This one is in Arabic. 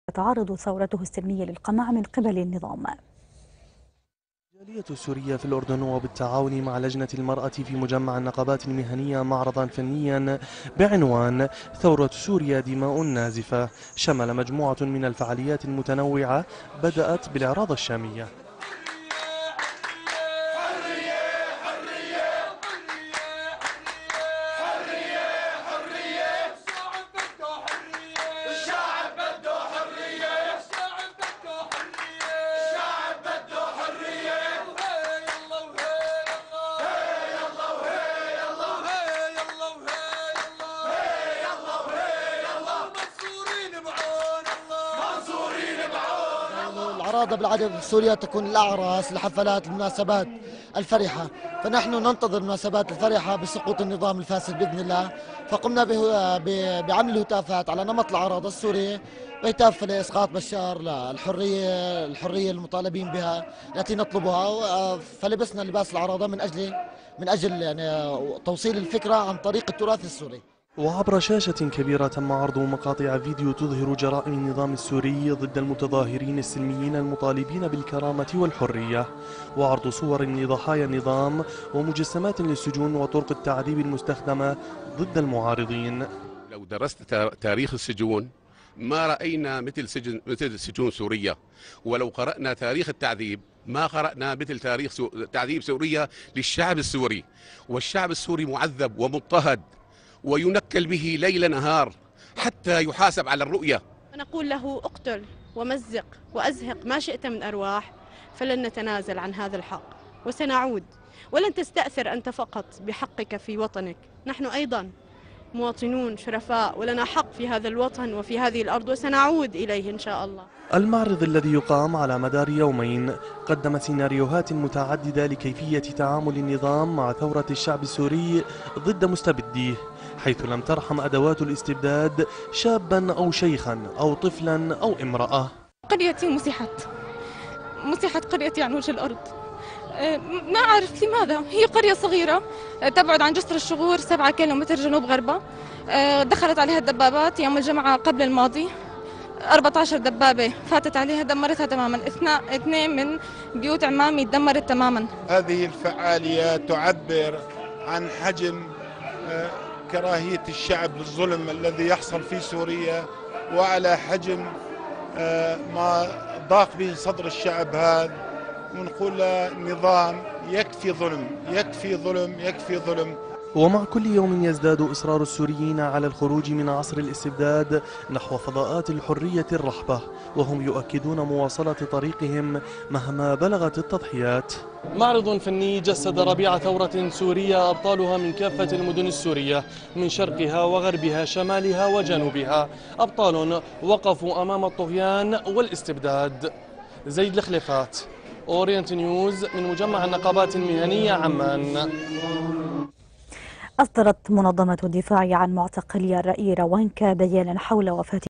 تعارض ثورته السلمية للقمع من قبل النظام. الجالية السورية في الأردن وبالتعاون مع لجنة المرأة في مجمع النقابات المهنية معرضا فنيا بعنوان ثورة سوريا دماء نازفة، شمل مجموعة من الفعاليات المتنوعة بدأت بالإعراض الشامية. العراضة بالعادة في سوريا تكون الأعراس، الحفلات، المناسبات الفرحة، فنحن ننتظر المناسبات الفرحة بسقوط النظام الفاسد بإذن الله، فقمنا بعمل هتافات على نمط العراضة السورية بهتاف لإسقاط بشار، الحرية المطالبين بها التي نطلبها، فلبسنا لباس العراضة من أجل يعني توصيل الفكرة عن طريق التراث السوري. وعبر شاشة كبيرة تم عرض مقاطع فيديو تظهر جرائم النظام السوري ضد المتظاهرين السلميين المطالبين بالكرامة والحرية، وعرض صور لضحايا النظام ومجسمات للسجون وطرق التعذيب المستخدمة ضد المعارضين. لو درست تاريخ السجون ما رأينا مثل سجون سوريا، ولو قرأنا تاريخ التعذيب ما قرأنا مثل تاريخ تعذيب سوريا للشعب السوري، والشعب السوري معذب ومضطهد وينكل به ليل نهار حتى يحاسب على الرؤية. نقول له اقتل ومزق وأزهق ما شئت من أرواح، فلن نتنازل عن هذا الحق وسنعود، ولن تستأثر أنت فقط بحقك في وطنك، نحن أيضا مواطنون شرفاء ولنا حق في هذا الوطن وفي هذه الأرض وسنعود إليه إن شاء الله. المعرض الذي يقام على مدار يومين قدم سيناريوهات متعددة لكيفية تعامل النظام مع ثورة الشعب السوري ضد مستبديه، حيث لم ترحم أدوات الاستبداد شابا أو شيخا أو طفلا أو امرأة. قريتي مسحت قريتي عن وجه الأرض، ما أعرف لماذا. هي قرية صغيرة تبعد عن جسر الشغور 7 كيلومتر جنوب غربها، دخلت عليها الدبابات يوم الجمعة قبل الماضي، 14 دبابة فاتت عليها دمرتها تماما، 2 من بيوت عمامي دمرت تماما. هذه الفعالية تعبر عن حجم كراهية الشعب للظلم الذي يحصل في سوريا، وعلى حجم ما ضاق به صدر الشعب هذا، ونقول للنظام يكفي ظلم يكفي ظلم يكفي ظلم. ومع كل يوم يزداد إصرار السوريين على الخروج من عصر الاستبداد نحو فضاءات الحرية الرحبة، وهم يؤكدون مواصلة طريقهم مهما بلغت التضحيات. معرض فني جسد ربيع ثورة سورية أبطالها من كافة المدن السورية، من شرقها وغربها شمالها وجنوبها، أبطال وقفوا أمام الطغيان والاستبداد. زيد الخليفات، أورينت نيوز، من مجمع النقابات المهنية عمان. أصدرت منظمة الدفاع عن معتقلي الرأي روانكا بيانا حول وفاة